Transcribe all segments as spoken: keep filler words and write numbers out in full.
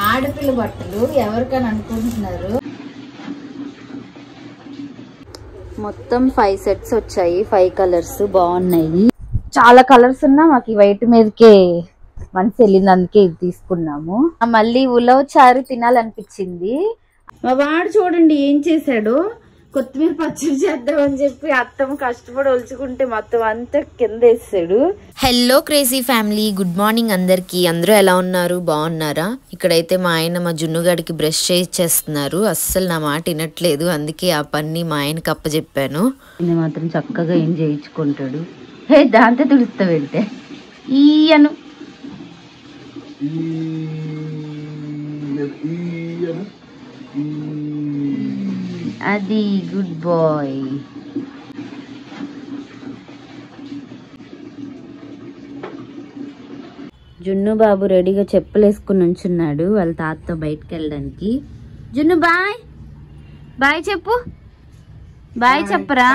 ఆడపిల్ల బట్టలు ఎవరికని అనుకుంటున్నారు. మొత్తం ఫైవ్ సెట్స్ వచ్చాయి, ఫైవ్ కలర్స్ బాగున్నాయి. చాలా కలర్స్ ఉన్నా మాకు వైట్ మీదకే మనసు వెళ్ళింది, అందుకే ఇది తీసుకున్నాము. మళ్ళీ ఉలవ చారు తినాలనిపించింది. మా వాడు చూడండి ఏం చేశాడు, కొత్తిమీర పచ్చడి చేద్దామని చెప్పి అత్తమ్మ కష్టపడి ఒలుచుకుంటే మొత్తం అంతా కింద వేసాడు. Hello crazy family, good morning అందరికి. అందరూ ఎలా ఉన్నారు, బాగున్నారా? ఇక్కడైతే మా ఆయన మా జున్నుగాడికి బ్రష్ చేస్తున్నారు. అస్సలు నా మాట వినట్లేదు, అందుకే ఆ పని మా ఆయనకి అప్పచెప్పాను. ఇది మాత్రం చక్కగా ఏం చేయించుకుంటాడు. హే దాంతో తుడుస్తావంటే ఈయను అది గుడ్ బాయ్. జున్ను బాబు రెడీగా చెప్పులు వేసుకుని ఉంచున్నాడు వాళ్ళ తాతతో బయటకు వెళ్ళడానికి. జున్ను బాయ్ బాయ్ చెప్పు, బాయ్ చెప్పరా,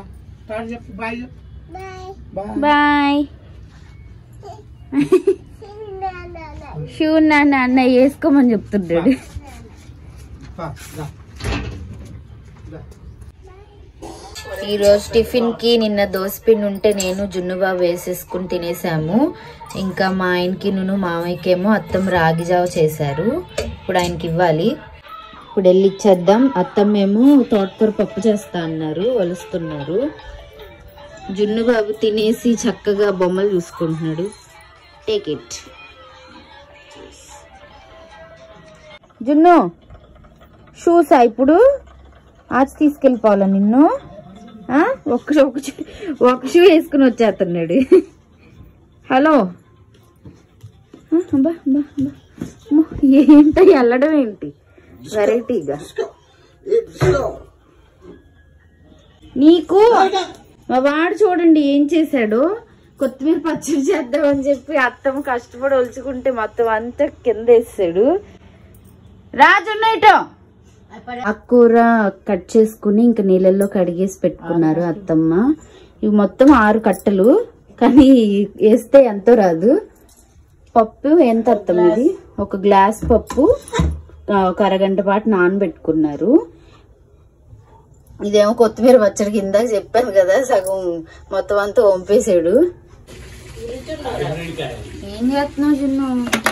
బాయ్. షూ నాన్న అన్న వేసుకోమని చెప్తున్నాడు. ఈరోజు టిఫిన్ కి నిన్న దోసపిండి ఉంటే నేను జున్నుబాబు వేసేసుకుని తినేసాము. ఇంకా మా ఆయనకి నువ్వు మామయ్యకేమో అత్తమ్మ రాగి జావ చేశారు, ఇప్పుడు ఆయనకి ఇవ్వాలి. ఇప్పుడు వెళ్ళి ఇచ్చేద్దాం. అత్తమ్మేమో తోటకూర పప్పు చేస్తా అన్నారు, వలుస్తున్నారు. జున్నుబాబు తినేసి చక్కగా బొమ్మలు చూసుకుంటున్నాడు. టేక్ ఇట్ జున్ను. షూసా ఇప్పుడు ఆచి తీసుకెళ్ళిపోవాలా నిన్ను? ఒక్క ఒక షూ వేసుకుని వచ్చేస్తున్నాడు. హలో ఏంటో వెళ్ళడం ఏంటి వెరైటీగా. నీకు మా వాడు చూడండి ఏం చేశాడు, కొత్తిమీర పచ్చడి చేద్దామని చెప్పి అత్తమ్మ కష్టపడి ఒలుచుకుంటే మొత్తం అంతా కింద వేసాడు. రాజున్నైటో ఆకుకూర కట్ చేసుకుని ఇంకా నీళ్ళల్లో కడిగేసి పెట్టుకున్నారు అత్తమ్మ. ఇవి మొత్తం ఆరు కట్టలు, కానీ వేస్తే ఎంతో రాదు. పప్పు ఎంత అత్తమ్మ ఇది? ఒక గ్లాస్ పప్పు ఒక అరగంట పాటు నానబెట్టుకున్నారు. ఇదేమో కొత్తిమీర పచ్చడి కింద చెప్పాను కదా, సగం మొత్తం అంతా వంపేసాడు. ఏం చేస్తున్నావు జున్ను?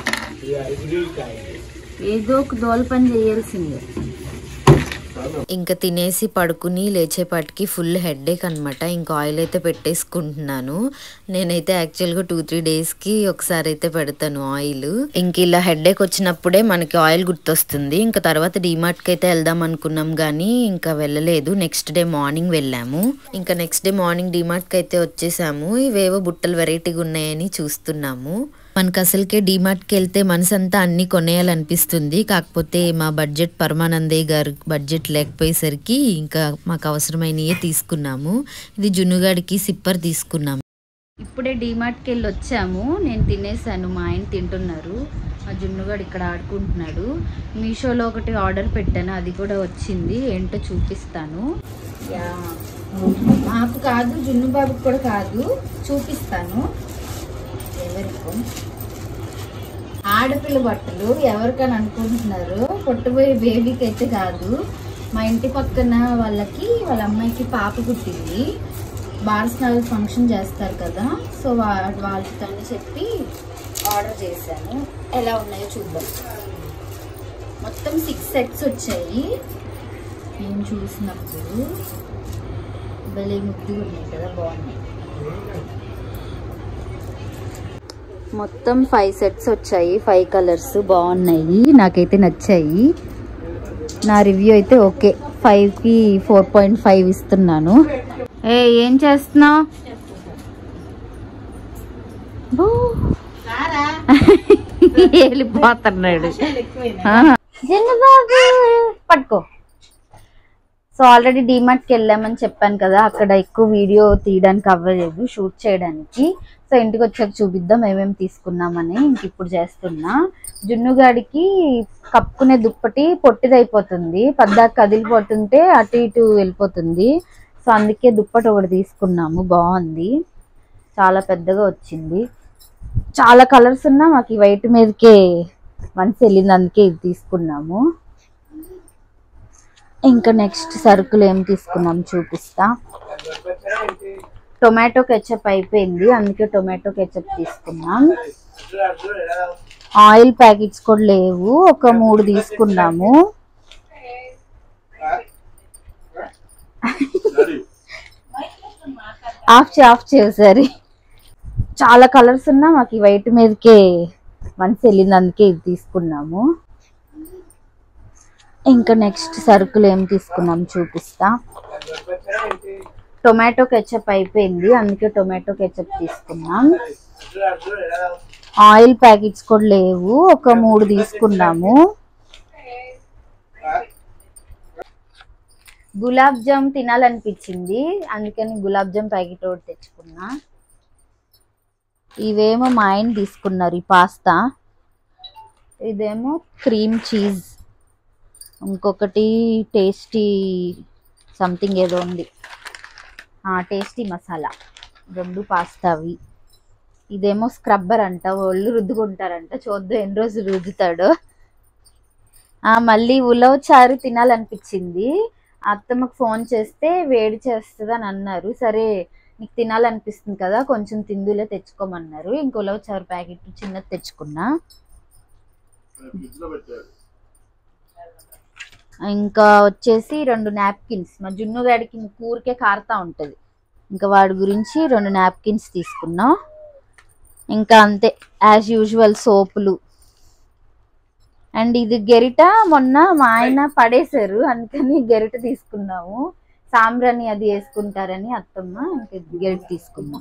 ఏదో ఒక దోల పని చేయాల్సిందే. ఇంకా తినేసి పడుకుని లేచేపాటికి ఫుల్ హెడ్ఏక్ అనమాట. ఇంకా ఆయిల్ అయితే పెట్టేసుకుంటున్నాను. నేనైతే యాక్చువల్గా టూ త్రీ డేస్కి ఒకసారి అయితే పెడతాను ఆయిల్. ఇంక ఇలా హెడ్ఏక్ వచ్చినప్పుడే మనకి ఆయిల్ గుర్తొస్తుంది. ఇంకా తర్వాత డీమార్ట్కి అయితే వెళ్దాం అనుకున్నాం కానీ ఇంకా వెళ్ళలేదు. నెక్స్ట్ డే మార్నింగ్ వెళ్ళాము. ఇంకా నెక్స్ట్ డే మార్నింగ్ డీమార్ట్కి అయితే వచ్చేసాము. ఇవేవో బుట్టలు వెరైటీగా ఉన్నాయని చూస్తున్నాము. మనకు అసలుకే డీమార్ట్కి వెళ్తే మనసంతా అన్ని కొనేయాలనిపిస్తుంది. కాకపోతే మా బడ్జెట్ పరమానందయ్య గారు బడ్జెట్ లేకపోయేసరికి ఇంకా మాకు అవసరమైనయే తీసుకున్నాము. ఇది జున్నుగాడికి సిప్పర్ తీసుకున్నాము. ఇప్పుడే డీమార్ట్కి వెళ్ళి వచ్చాము. నేను తినేసాను, మా ఆయన తింటున్నారు. మా జున్నుగాడు ఇక్కడ ఆడుకుంటున్నాడు. మీషోలో ఒకటి ఆర్డర్ పెట్టాను, అది కూడా వచ్చింది. ఏంటో చూపిస్తాను. నాకు కాదు, జున్ను బాబుకి కూడా కాదు, చూపిస్తాను. ఆడపిల్ల బట్టలు ఎవరికని అనుకుంటున్నారు, పుట్టబోయే బేబీకి అయితే కాదు. మా ఇంటి పక్కన వాళ్ళకి వాళ్ళ అమ్మాయికి పాప పుట్టింది. బారస్నాలు ఫంక్షన్ చేస్తారు కదా, సో వాళ్ళతో చెప్పి ఆర్డర్ చేశాను. ఎలా ఉన్నాయో చూద్దాం. మొత్తం సిక్స్ సెట్స్ వచ్చాయి. నేను చూసినప్పుడు భలే ముద్దుగా ఉన్నాయి కదా, బాగున్నాయి. మొత్తం ఫైవ్ సెట్స్ వచ్చాయి, ఫైవ్ కలర్స్ బాగున్నాయి, నాకైతే నచ్చాయి. నా రివ్యూ అయితే ఓకే, ఫైవ్ కి ఫోర్ పాయింట్ ఫైవ్ ఇస్తున్నాను. ఏ ఏం చేస్తున్నావు? వెళ్ళిపోతున్నాడు. పట్టుకో. సో ఆల్రెడీ డీమార్ట్కి వెళ్ళామని చెప్పాను కదా, అక్కడ ఎక్కువ వీడియో తీయడానికి అవ్వలేదు, షూట్ చేయడానికి. సో ఇంటికి వచ్చాక చూపిద్దాం ఏమేమి తీసుకున్నామని. ఇంక ఇప్పుడు చేస్తున్నా. జున్నుగాడికి కప్పుకునే దుప్పటి పొట్టిదైపోతుంది, పద్దాక కదిలిపోతుంటే అటు ఇటు వెళ్ళిపోతుంది. సో అందుకే దుప్పటి ఒకటి తీసుకున్నాము, బాగుంది, చాలా పెద్దగా వచ్చింది. చాలా కలర్స్ ఉన్నా మాకు ఈ వైట్ మీదకే వన్స్ వెళ్ళింది, అందుకే ఇది తీసుకున్నాము. ఇంకా నెక్స్ట్ సరుకులు ఏం తీసుకున్నాం చూపిస్తా. టొమాటో కెచప్ అయిపోయింది, అందుకే టొమాటో కెచప్ తీసుకున్నాం. ఆయిల్ ప్యాకెట్స్ కూడా లేవు, ఒక మూడు తీసుకున్నాము. ఆఫ్ చే ఆఫ్ చేసారి చాలా కలర్స్ ఉన్నా మాకు వైట్ మీదకే వన్స్ వెళ్ళింది, అందుకే ఇది తీసుకున్నాము. ఇంకా నెక్స్ట్ సరుకులు ఏం తీసుకున్నాం చూపిస్తా. టొమాటో కెచప్ అయిపోయింది, అందుకే టొమాటో కెచప్ తీసుకున్నాం. ఆయిల్ ప్యాకెట్స్ కూడా లేవు, ఒక మూడు తీసుకున్నాము. గులాబ్ జామ్ తినాలనిపించింది, అందుకని గులాబ్ జామ్ ప్యాకెట్ ఒకటి తెచ్చుకున్నా. ఇవేమో మా ఆయన తీసుకున్నారు, ఈ పాస్తా. ఇదేమో క్రీమ్ చీజ్, ఇంకొకటి టేస్టీ సంథింగ్ ఏదో ఉంది, టేస్టీ మసాలా. రెండు పాస్తావి. ఇదేమో స్క్రబ్బర్ అంట, ఒళ్ళు రుద్దుకుంటారంట, చూద్దాం ఎన్ని రోజులు రుద్దుతాడో. మళ్ళీ ఉలవ చారు తినాలనిపించింది, అత్తమ్మకు ఫోన్ చేస్తే వేడి చేస్తుంది అని అన్నారు. సరే నీకు తినాలనిపిస్తుంది కదా కొంచెం తిందులే తెచ్చుకోమన్నారు. ఇంక ఉలవ చారు ప్యాకెట్ చిన్నది తెచ్చుకున్నా. ఇంకా వచ్చేసి రెండు నాప్కిన్స్, మా జున్నుగాడికి కూరకే కారుతా ఉంటుంది, ఇంకా వాడి గురించి రెండు నాప్కిన్స్ తీసుకున్నాం. ఇంకా అంతే యాజ్ యూజువల్ సోపులు. అండ్ ఇది గెరిట మొన్న మా ఆయన పడేశారు, అందుకని గెరిట తీసుకున్నాము. సాంబ్రాణి అది వేసుకుంటారని అత్తమ్మ, ఇంకా గెరిట తీసుకున్నాం.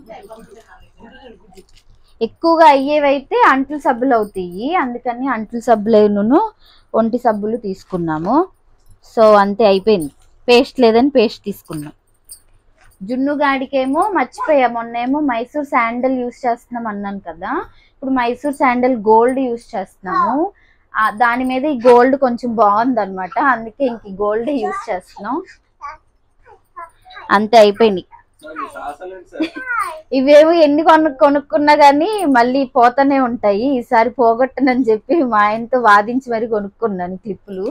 ఎక్కువగా అయ్యేవైతే అంట్లు సబ్బులు అవుతాయి, అందుకని అంట్లు సబ్బులను ఒంటి సబ్బులు తీసుకున్నాము. సో అంతే అయిపోయింది. పేస్ట్ లేదని పేస్ట్ తీసుకున్నాం. జున్నుగాడికేమో మర్చిపోయా, మొన్నేమో మైసూర్ శాండల్ యూస్ చేస్తున్నాం అన్నాను కదా, ఇప్పుడు మైసూర్ శాండల్ గోల్డ్ యూస్ చేస్తున్నాము. దాని మీద ఈ గోల్డ్ కొంచెం బాగుంది అనమాట, అందుకే ఇంక గోల్డ్ యూస్ చేస్తున్నాం. అంతే అయిపోయింది. ఇవేమో ఎన్ని కొను కొనుక్కున్నా కానీ మళ్ళీ పోతానే ఉంటాయి. ఈసారి పోగొట్టనని చెప్పి మా ఆయనతో వాదించి మరి కొనుక్కున్నాను క్లిప్పులు.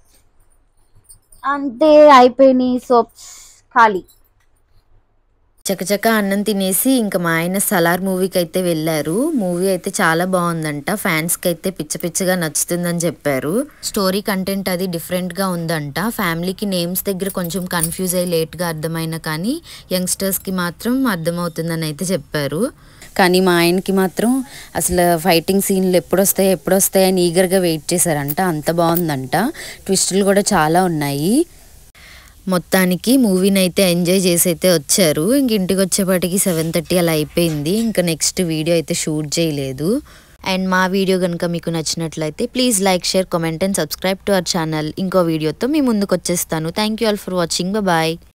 అంతే అయిపోయినాయి. సోప్స్ ఖాళీ. చకచక అన్నం తినేసి ఇంకా మా ఆయన సలార్ మూవీకి అయితే వెళ్ళారు. మూవీ అయితే చాలా బాగుందంట, ఫ్యాన్స్కి అయితే పిచ్చ పిచ్చగా నచ్చుతుందని చెప్పారు. స్టోరీ కంటెంట్ అది డిఫరెంట్గా ఉందంట. ఫ్యామిలీకి నేమ్స్ దగ్గర కొంచెం కన్ఫ్యూజ్ అయ్యి లేట్గా అర్థమైనా కానీ యంగ్స్టర్స్కి మాత్రం అర్థమవుతుందని అయితే చెప్పారు. కానీ మా ఆయనకి మాత్రం అసలు ఫైటింగ్ సీన్లు ఎప్పుడు వస్తాయో ఎప్పుడు వస్తాయని ఈగర్గా వెయిట్ చేశారంట, అంత బాగుందంట. ట్విస్టులు కూడా చాలా ఉన్నాయి. మొత్తానికి మూవీని అయితే ఎంజాయ్ చేసి అయితే వచ్చారు. ఇంక ఇంటికి వచ్చేపాటికి సెవెన్ థర్టీ అలా అయిపోయింది. ఇంకా నెక్స్ట్ వీడియో అయితే షూట్ చేయలేదు. అండ్ మా వీడియో కనుక మీకు నచ్చినట్లయితే please like, share, comment and subscribe to our channel. ఇంకో వీడియోతో మీ ముందుకు వచ్చేస్తాను. Thank you all for watching. Bye.